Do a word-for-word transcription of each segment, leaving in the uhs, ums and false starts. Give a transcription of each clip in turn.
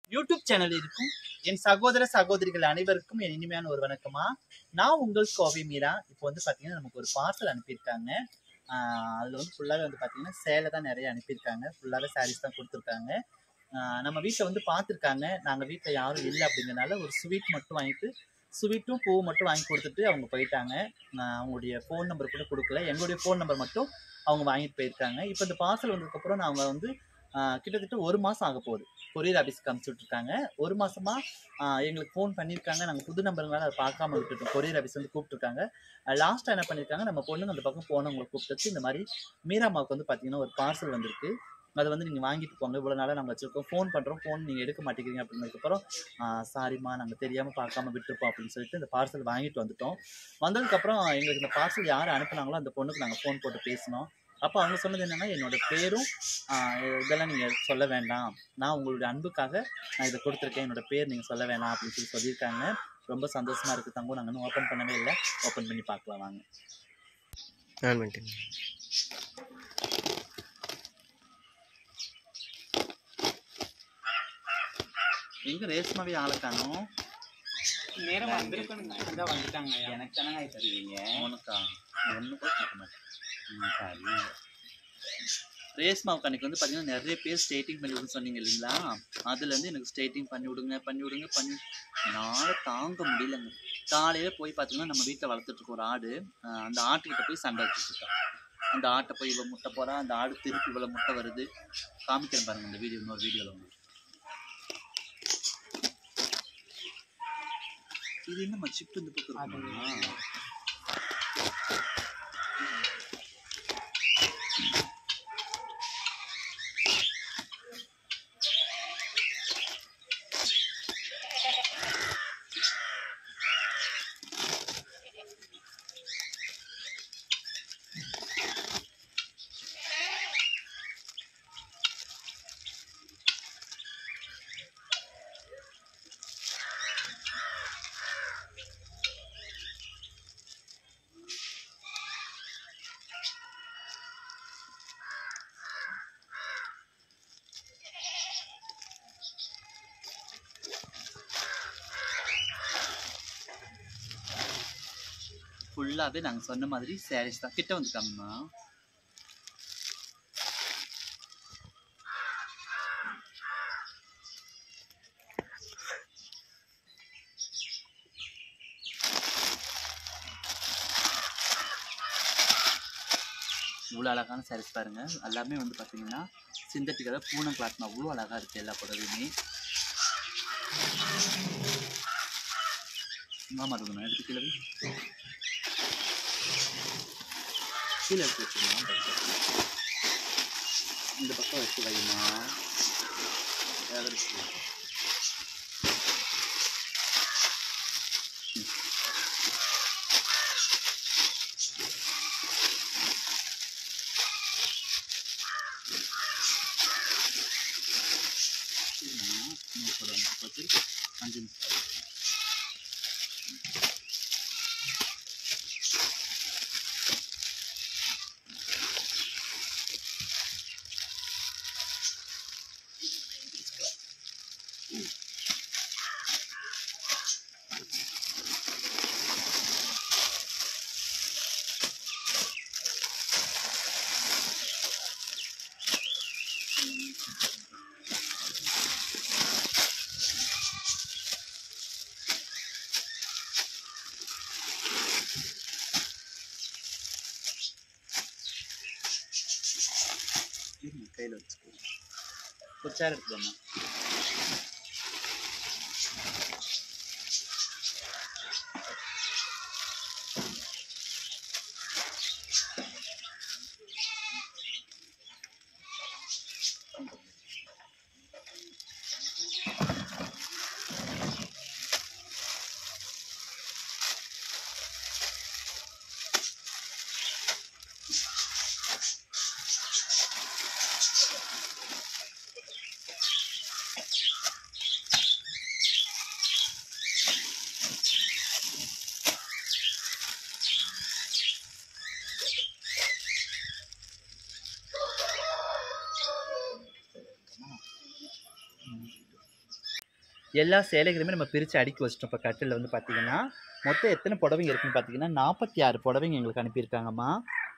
YouTube channel இருக்கும் என் சகோதர சகோதரிகள் அனைவருக்கும் என் இனிமையான ஒரு வணக்கமா. நான் உங்கள் கோவை மீரா. இப்போ வந்து பார்த்தீங்கன்னா நமக்கு ஒரு பார்சல் அனுப்பியிருக்காங்க. அதில் வந்து ஃபுல்லாகவே வந்து பார்த்தீங்கன்னா சேலை தான் நிறைய அனுப்பியிருக்காங்க. ஃபுல்லாகவே சாரீஸ் தான் கொடுத்துருக்காங்க. நம்ம வீட்டில் வந்து பார்த்துருக்காங்க. நாங்கள் வீட்டில் யாரும் இல்லை அப்படிங்கிறனால ஒரு ஸ்வீட் மட்டும் வாங்கிட்டு ஸ்வீட்டும் பூ மட்டும் வாங்கி கொடுத்துட்டு அவங்க போயிட்டாங்க. அவங்களுடைய ஃபோன் நம்பர் கூட கொடுக்கல. எங்களுடைய ஃபோன் நம்பர் மட்டும் அவங்க வாங்கிட்டு போயிருக்காங்க. இப்போ இந்த பார்சல் வந்ததுக்கப்புறம் அவங்க வந்து கிட்டத்தட்ட ஒரு மாதம் ஆக போகுது. கொரியர் ஆஃபீஸ்க்கு அனுப்பிச்சி விட்ருக்காங்க. ஒரு மாதமா எங்களுக்கு ஃபோன் பண்ணியிருக்காங்க. நாங்கள் புது நம்பருங்களால் அதை பார்க்காம விட்டுட்டோம். கொரியர் ஆஃபீஸ் வந்து கூப்பிட்டுருக்காங்க. லாஸ்ட்டாக என்ன பண்ணியிருக்காங்க, நம்ம பொண்ணுங்க அந்த பக்கம் போனவங்களை கூப்பிட்டு இந்த மாதிரி மீராமாவுக்கு வந்து பார்த்தீங்கன்னா ஒரு பார்சல் வந்திருக்கு, அதை வந்து நீங்கள் வாங்கிட்டு போங்க, இவ்வளோ நாளாக நாங்கள் வச்சுருக்கோம், ஃபோன் பண்ணுறோம், ஃபோன் நீங்கள் எடுக்க மாட்டேங்கிறீங்க அப்படின்னதுக்கப்புறம் சாரிம்மா நாங்கள் தெரியாமல் பார்க்காம விட்டுருப்போம் அப்படின்னு சொல்லிட்டு இந்த பார்சல் வாங்கிட்டு வந்துட்டோம். வந்ததுக்கப்புறம் எங்களுக்கு இந்த பார்சல் யார் அனுப்புனாங்களோ அந்த பொண்ணுக்கு நாங்கள் ஃபோன் போட்டு பேசினோம். அப்போ அவங்க சொன்னது என்னென்னா, என்னோட பேரும் இதெல்லாம் நீங்கள் சொல்ல வேண்டாம், நான் உங்களுடைய அன்புக்காக நான் இதை கொடுத்துருக்கேன், என்னோட பேர் நீங்கள் சொல்ல வேணாம் அப்படின்னு சொல்லி சொல்லியிருக்காங்க. ரொம்ப சந்தோஷமாக இருக்குது தங்கம். நாங்கள் இன்னும் ஓப்பன் பண்ணவே இல்லை, ஓப்பன் பண்ணி பார்க்கலாம் வாங்க. எங்க ரேஷ்மாவே ஆளை காணோம். நேரம் வந்திருக்கணும் தான் வந்துட்டாங்க. எனக்கு தானே தருவீங்க. உனக்கா ஒன்று கூட கேட்க மாட்டேன். ரேஷ்மாவுக்கு அன்னைக்கு வந்து பார்த்தீங்கன்னா நிறைய பேர் ஸ்ட்ரெயிட்டிங் பண்ணி விடுன்னு சொன்னீங்க இல்லைங்களா, அதுலேருந்து எனக்கு ஸ்ட்ரெயிட்டிங் பண்ணி விடுங்க பண்ணி விடுங்க பண்ணி என்னால் தாங்க முடியலங்க. காலையில் போய் பார்த்தீங்கன்னா நம்ம வீட்டில் வளர்த்துட்ருக்கோம் ஒரு ஆடு. அந்த ஆட்டுக்கிட்ட போய் சண்டை வச்சுருக்கா. அந்த ஆட்டை போய் இவ்வளோ முட்டை போகிறா, அந்த ஆடு திருப்பி இவ்வளோ முட்டை வருது. காமிக்கிறேன் பாருங்கள் இந்த வீடியோ, இன்னொரு வீடியோவில் உங்களுக்கு. இது என்னம்மா சிப்ட் இந்த பக்கம் இருக்குமா? ஃபுல்லாகவே நாங்கள் சொன்ன மாதிரி சாரீஸ் தான். கிட்ட வந்துருக்காங்கம்மா. இவ்வளோ அழகான சாரீஸ் பாருங்கள். எல்லாமே வந்து பார்த்தீங்கன்னா சிந்தட்டிக்காக பூனம் கிளாத்னா அவ்வளோ அழகாக இருக்குது எல்லா புடவையுமே. மாமா இருக்கணும் எடுத்து கீழே கீழே எடுத்து வச்சுக்கலாம். இந்த பக்கம் வச்சு வைமா. அஞ்சு நிமிஷம் கையில் வச்சுக்கோ. ஒரு சேர் எடுத்துக்கோமா. எல்லா சேலைகளுமே நம்ம பிரித்து அடுக்கி வச்சிட்டோம். இப்போ கட்டில் வந்து பார்த்தீங்கன்னா மொத்தம் எத்தனை புடவைங்க இருக்குன்னு பார்த்தீங்கன்னா நாற்பத்தி ஆறு புடவைங்க எங்களுக்கு அனுப்பியிருக்காங்கம்மா.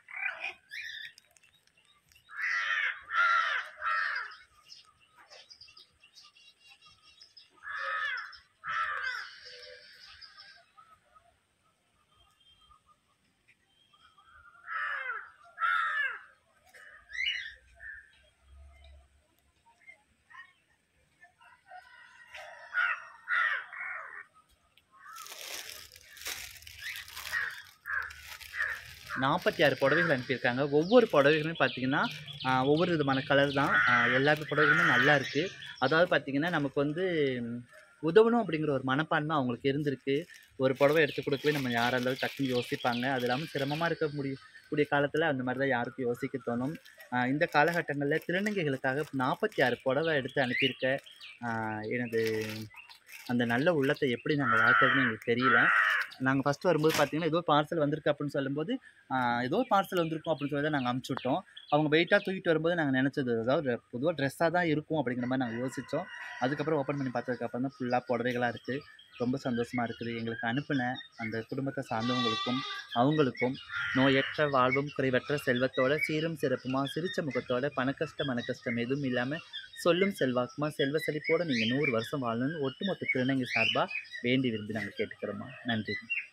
நாற்பத்தி ஆறு புடவைகள் அனுப்பியிருக்காங்க. ஒவ்வொரு புடவைகளுமே பார்த்தீங்கன்னா ஒவ்வொரு விதமான கலர் தான். எல்லா புடவைகளுமே நல்லா இருக்குது. அதாவது பார்த்தீங்கன்னா நமக்கு வந்து உதவணும் அப்படிங்கிற ஒரு மனப்பான்மை அவங்களுக்கு இருந்திருக்கு. ஒரு புடவை எடுத்து கொடுக்கவே நம்ம யாராக இருந்தாலும் டக்குன்னு யோசிப்பாங்க. அது இல்லாமல் சிரமமாக இருக்க முடிய கூடிய காலத்தில் அந்த மாதிரி தான் யாருக்கும் யோசிக்க தோணும். இந்த காலகட்டங்களில் திருநங்கைகளுக்காக நாற்பத்தி ஆறு புடவை எடுத்து அனுப்பியிருக்க எனது அந்த நல்ல உள்ளத்தை எப்படி நாங்கள் வாழ்த்துறதுன்னு எங்களுக்கு தெரியல. நாங்கள் ஃபஸ்ட்டு வரும்போது பார்த்தீங்கன்னா ஏதோ பார்சல் வந்திருக்கு அப்படின்னு சொல்லும்போது ஏதோ பார்சல் வந்திருக்கும் அப்படின்னு சொல்லி தான் நாங்கள் அனுப்பிச்சி விட்டோம். அவங்க வெயிட்டாக தூக்கிட்டு வரும்போது நாங்கள் நினச்சது அதாவது பொதுவாக ட்ரெஸ்ஸாக தான் இருக்கும் அப்படிங்கிற மாதிரி நாங்கள் யோசித்தோம். அதுக்கப்புறம் ஓப்பன் பண்ணி பார்த்ததுக்கப்புறம் தான் ஃபுல்லாக புடவைகளாக இருக்குது. ரொம்ப சந்தோஷமாக இருக்குது. எங்களுக்கு அனுப்பின அந்த குடும்பத்தை சார்ந்தவங்களுக்கும் அவங்களுக்கும் நோயற்ற வாழ்வும் குறைவற்ற செல்வத்தோட சீரும் சிறப்புமாக சிரித்த முகத்தோட பணக்கஷ்டம் மனக்கஷ்டம் எதுவும் இல்லாமல் சொல்லும் செல்வாக்குமா செல்வ செழிப்போடு நீங்கள் நூறு வருஷம் வாழணும்னு ஒட்டுமொத்த திருநங்கை சார்பாக வேண்டி விரும்பி நாங்கள் கேட்டுக்கிறோம்மா. நன்றி.